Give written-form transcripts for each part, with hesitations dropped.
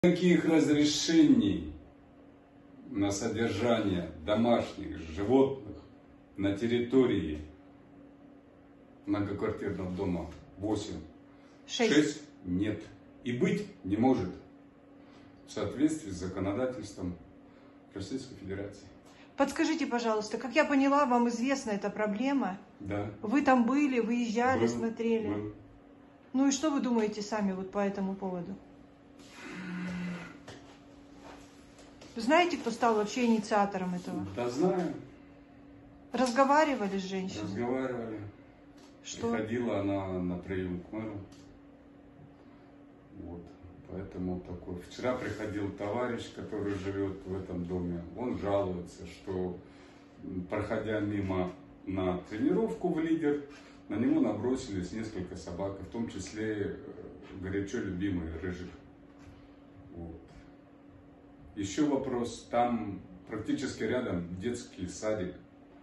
Никаких разрешений на содержание домашних животных на территории многоквартирного дома 8, 6 нет. И быть не может в соответствии с законодательством Российской Федерации. Подскажите, пожалуйста, как я поняла, вам известна эта проблема? Да. Вы там были, выезжали, смотрели? Был. Ну и что вы думаете сами вот по этому поводу? Знаете, кто стал вообще инициатором этого? Да, знаю. Разговаривали с женщиной? Разговаривали. Что? Приходила она на прием к мэру. Вот. Поэтому такой. Вчера приходил товарищ, который живет в этом доме. Он жалуется, что, проходя мимо на тренировку в «Лидер», на него набросились несколько собак, в том числе горячо любимый Рыжик. Вот. Еще вопрос, там практически рядом детский садик.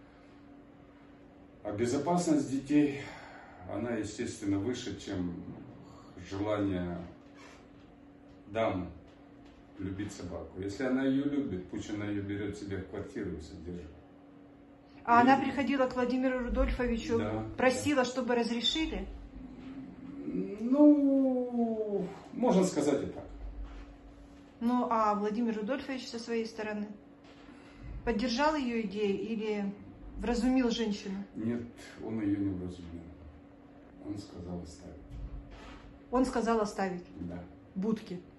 А безопасность детей, она, естественно, выше, чем желание дамы любить собаку. Если она ее любит, пусть она ее берет себе в квартиру и содержит. А она приходила к Владимиру Рудольфовичу, да, просила, чтобы разрешили? Ну, можно сказать и так. Ну, а Владимир Рудольфович со своей стороны поддержал ее идею или вразумил женщину? Нет, он ее не вразумил. Он сказал оставить. Он сказал оставить Да. будки.